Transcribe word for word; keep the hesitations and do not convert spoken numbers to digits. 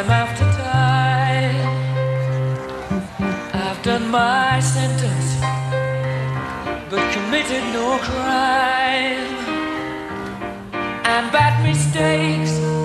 time after time. I've done my sentence, but committed no crime. And bad mistakes